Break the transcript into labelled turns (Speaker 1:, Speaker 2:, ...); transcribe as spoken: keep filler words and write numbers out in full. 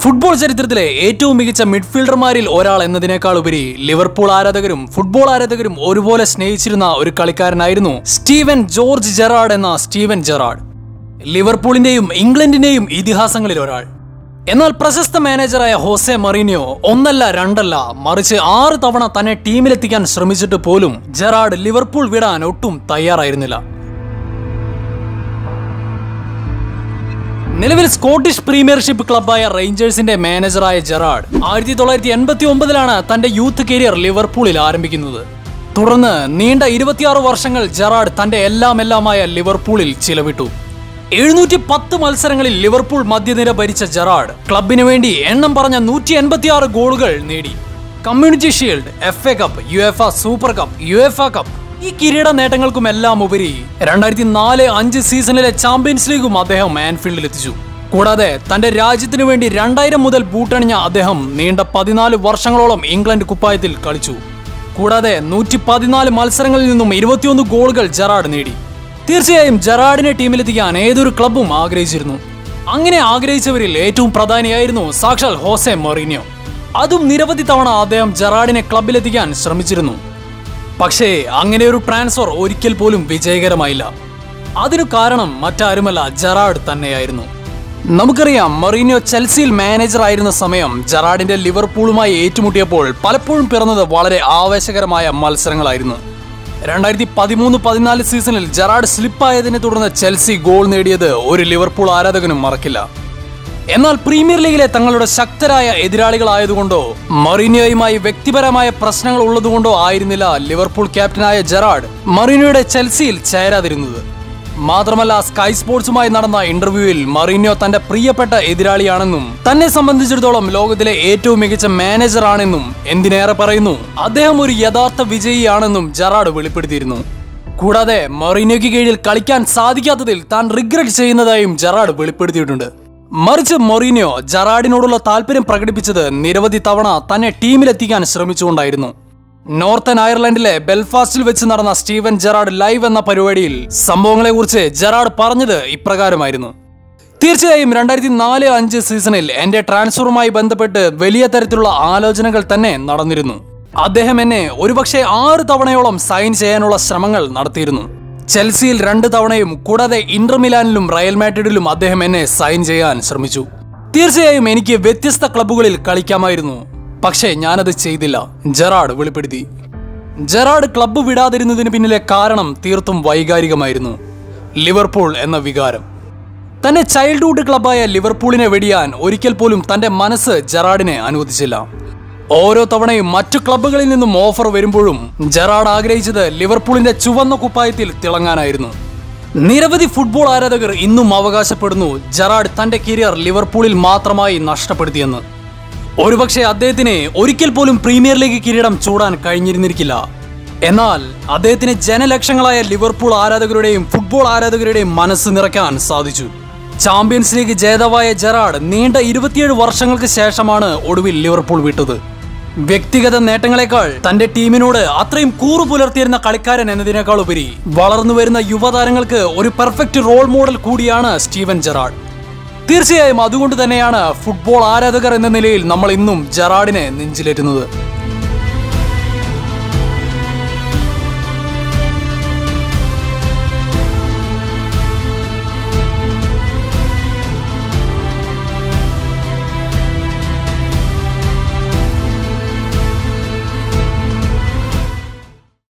Speaker 1: Football ചരിത്രത്തിലെ ഏറ്റവും മികച്ച മിഡ്ഫീൽഡർമാരിൽ ഒരാൾ എന്നതിനേക്കാൾ ഉപരി ലിവർപൂൾ ആരാധകരും ഫുട്ബോൾ ആരാധകരും ഒരുപോലെ സ്നേഹിച്ചിരുന്ന ഒരു കളിക്കാരനായിരുന്നു സ്റ്റീവൻ ജോർജ് ജെറാർഡ് എന്ന സ്റ്റീവൻ ജെറാർഡ്. ലിവർപൂളിന്റെയും ഇംഗ്ലണ്ടിന്റെയും ഇതിഹാസങ്ങളിൽ ഒരാൾ. എന്നാൽ പ്രശസ്ത മാനേജറായ ഹോസെ മറീനിയോ ഒന്നല്ല രണ്ടല്ല മറിച്ച് ആറ് തവണ തന്നെ ടീമിലെത്തിക്കാൻ ശ്രമിച്ചിട്ട് പോലും ജെറാർഡ് ലിവർപൂൾ വിടാൻ ഒട്ടും തയ്യാറായിരുന്നില്ല. നിലവിൽ സ്കോട്ടിഷ് പ്രീമിയർഷിപ്പ് ക്ലബായ റേഞ്ചേഴ്സിന്റെ മാനേജറായ ജെറാർഡ് ആയിരത്തി തൊള്ളായിരത്തി എൺപത്തി ഒമ്പതിലാണ് തന്റെ യൂത്ത് കരിയർ ലിവർപൂളിൽ ആരംഭിക്കുന്നത്. തുടർന്ന് നീണ്ട ഇരുപത്തിയാറ് വർഷങ്ങൾ ജെറാർഡ് തന്റെ എല്ലാം എല്ലാമായ ലിവർപൂളിൽ ചിലവിട്ടു. എഴുന്നൂറ്റി പത്ത് മത്സരങ്ങളിൽ ലിവർപൂൾ മധ്യനിര ഭരിച്ച ജെറാർഡ് ക്ലബിന് വേണ്ടി എണ്ണം പറഞ്ഞ നൂറ്റി എൺപത്തി ആറ് ഗോളുകൾ നേടി. Community shield, F A cup, U F A super cup, U F A cup, ഈ കിരീട നേട്ടങ്ങൾക്കുമെല്ലാം ഉപരി രണ്ടായിരത്തി നാല് അഞ്ച് സീസണിലെ ചാമ്പ്യൻസ് ലീഗും അദ്ദേഹം ആൻഫീൽഡിൽ എത്തിച്ചു. കൂടാതെ തന്റെ രാജ്യത്തിനു വേണ്ടി രണ്ടായിരം മുതൽ ബൂട്ടണിഞ്ഞ അദ്ദേഹം നീണ്ട പതിനാല് വർഷങ്ങളോളം ഇംഗ്ലണ്ട് കുപ്പായത്തിൽ കളിച്ചു. കൂടാതെ നൂറ്റി പതിനാല് മത്സരങ്ങളിൽ നിന്നും ഇരുപത്തിയൊന്ന് ഗോളുകൾ ജെറാർഡ് നേടി. തീർച്ചയായും ജെറാർഡിനെ ടീമിലെത്തിക്കാൻ ഏതൊരു ക്ലബും ആഗ്രഹിച്ചിരുന്നു. അങ്ങനെ ആഗ്രഹിച്ചവരിൽ ഏറ്റവും പ്രധാനിയായിരുന്നു സാക്ഷാൽ ഹോസെ മറീനിയോ. അതും നിരവധി തവണ അദ്ദേഹം ജെറാർഡിനെ ക്ലബിലെത്തിക്കാൻ ശ്രമിച്ചിരുന്നു. പക്ഷേ അങ്ങനെ ഒരു ട്രാൻസ്ഫർ ഒരിക്കൽ പോലും വിജയകരമായില്ല. അതിനു കാരണം മറ്റാരുമല്ല, ജെറാർഡ് തന്നെയായിരുന്നു. നമുക്കറിയാം, മറീനിയോ ചെൽസിയിൽ മാനേജർ ആയിരുന്ന സമയം ജെറാർഡിന്റെ ലിവർപൂളുമായി ഏറ്റുമുട്ടിയപ്പോൾ പലപ്പോഴും പിറന്നത് വളരെ ആവേശകരമായ മത്സരങ്ങളായിരുന്നു. രണ്ടായിരത്തി പതിമൂന്ന് പതിനാല് സീസണിൽ ജെറാർഡ് സ്ലിപ്പായതിനെ തുടർന്ന് ചെൽസി ഗോൾ നേടിയത് ഒരു ലിവർപൂൾ ആരാധകനും മറക്കില്ല. എന്നാൽ പ്രീമിയർ ലീഗിലെ തങ്ങളുടെ ശക്തരായ എതിരാളികളായതുകൊണ്ടോ മറീനിയോയുമായി വ്യക്തിപരമായ പ്രശ്നങ്ങൾ ഉള്ളതുകൊണ്ടോ ആയിരുന്നില്ല ലിവർപൂൾ ക്യാപ്റ്റനായ ജെറാർഡ് മറീനിയോയുടെ ചെൽസിയിൽ ചേരാതിരുന്നത്. മാത്രമല്ല, സ്കൈ സ്പോർട്സുമായി നടന്ന ഇന്റർവ്യൂവിൽ മറീനിയോ തന്റെ പ്രിയപ്പെട്ട എതിരാളിയാണെന്നും തന്നെ സംബന്ധിച്ചിടത്തോളം ലോകത്തിലെ ഏറ്റവും മികച്ച മാനേജർ ആണെന്നും എന്തിനേറെ പറയുന്നു അദ്ദേഹം ഒരു യഥാർത്ഥ വിജയിയാണെന്നും ജെറാർഡ് വെളിപ്പെടുത്തിയിരുന്നു. കൂടാതെ മറീനിയോയ്ക്ക് കീഴിൽ കളിക്കാൻ സാധിക്കാത്തതിൽ താൻ റിഗ്രറ്റ് ചെയ്യുന്നതായും ജെറാർഡ് വെളിപ്പെടുത്തിയിട്ടുണ്ട്. മറിച്ച് മറീനിയോ ജെറാർഡിനോടുള്ള താല്പര്യം പ്രകടിപ്പിച്ചത് നിരവധി തവണ തന്നെ ടീമിലെത്തിക്കാൻ ശ്രമിച്ചുകൊണ്ടായിരുന്നു. നോർത്തേൺ അയർലൻഡിലെ ബെൽഫാസ്റ്റിൽ വെച്ച് നടന്ന സ്റ്റീവൻ ജെറാർഡ് ലൈവ് എന്ന പരിപാടിയിൽ സംഭവങ്ങളെ കുറിച്ച് ജെറാർഡ് പറഞ്ഞത് ഇപ്രകാരമായിരുന്നു: തീർച്ചയായും രണ്ടായിരത്തി നാല് അഞ്ച് സീസണിൽ എന്റെ ട്രാൻസ്ഫറുമായി ബന്ധപ്പെട്ട് വലിയ തരത്തിലുള്ള ആലോചനകൾ തന്നെ നടന്നിരുന്നു. അദ്ദേഹം എന്നെ ഒരുപക്ഷെ ആറ് തവണയോളം സൈൻ ചെയ്യാനുള്ള ശ്രമങ്ങൾ നടത്തിയിരുന്നു. ചെൽസിയിൽ രണ്ട് തവണയും കൂടാതെ ഇന്റർ മിലാനിലും റയൽ മാഡ്രിഡിലും അദ്ദേഹം എന്നെ സൈൻ ചെയ്യാൻ ശ്രമിച്ചു. തീർച്ചയായും എനിക്ക് വ്യത്യസ്ത ക്ലബ്ബുകളിൽ കളിക്കാമായിരുന്നു, പക്ഷേ ഞാനത് ചെയ്തില്ല, ജെറാർഡ് വെളിപ്പെടുത്തി. ജെറാർഡ് ക്ലബ്ബ് വിടാതിരുന്നതിന് പിന്നിലെ കാരണം തീർത്തും വൈകാരികമായിരുന്നു. ലിവർപൂൾ എന്ന വികാരം. തന്റെ ചൈൽഡ്ഹുഡ് ക്ലബ്ബായ ലിവർപൂളിനെ വെടിയാൻ ഒരിക്കൽ പോലും തന്റെ മനസ്സ് ജെറാർഡിനെ അനുവദിച്ചില്ല. ഓരോ തവണയും മറ്റു ക്ലബ്ബുകളിൽ നിന്നും ഓഫർ വരുമ്പോഴും ജെറാർഡ് ആഗ്രഹിച്ചത് ലിവർപൂളിന്റെ ചുവന്ന കുപ്പായത്തിൽ തിളങ്ങാനായിരുന്നു. നിരവധി ഫുട്ബോൾ ആരാധകർ ഇന്നും അവകാശപ്പെടുന്നു ജെറാർഡ് തന്റെ കരിയർ ലിവർപൂളിൽ മാത്രമായി നഷ്ടപ്പെടുത്തിയെന്ന്. ഒരുപക്ഷെ അദ്ദേഹത്തിന് ഒരിക്കൽ പോലും പ്രീമിയർ ലീഗ് കിരീടം ചൂടാൻ കഴിഞ്ഞിരുന്നിരിക്കില്ല. എന്നാൽ അദ്ദേഹത്തിന് ജനലക്ഷങ്ങളായ ലിവർപൂൾ ആരാധകരുടെയും ഫുട്ബോൾ ആരാധകരുടെയും മനസ്സ് നിറയ്ക്കാൻ സാധിച്ചു. ചാമ്പ്യൻസ് ലീഗ് ജേതാവായ ജെറാർഡ് നീണ്ട ഇരുപത്തിയേഴ് വർഷങ്ങൾക്ക് ശേഷമാണ് ഒടുവിൽ ലിവർപൂൾ വിട്ടത്. വ്യക്തിഗത നേട്ടങ്ങളെക്കാൾ തന്റെ ടീമിനോട് അത്രയും കൂറു പുലർത്തിയിരുന്ന കളിക്കാരൻ എന്നതിനേക്കാൾ ഉപരി വളർന്നു വരുന്ന യുവതാരങ്ങൾക്ക് ഒരു പെർഫെക്റ്റ് റോൾ മോഡൽ കൂടിയാണ് സ്റ്റീവൻ ജെറാർഡ്. തീർച്ചയായും അതുകൊണ്ട് തന്നെയാണ് ഫുട്ബോൾ ആരാധകർ എന്ന നിലയിൽ നമ്മൾ ഇന്നും ജെറാർഡിനെ നെഞ്ചിലേറ്റുന്നത്.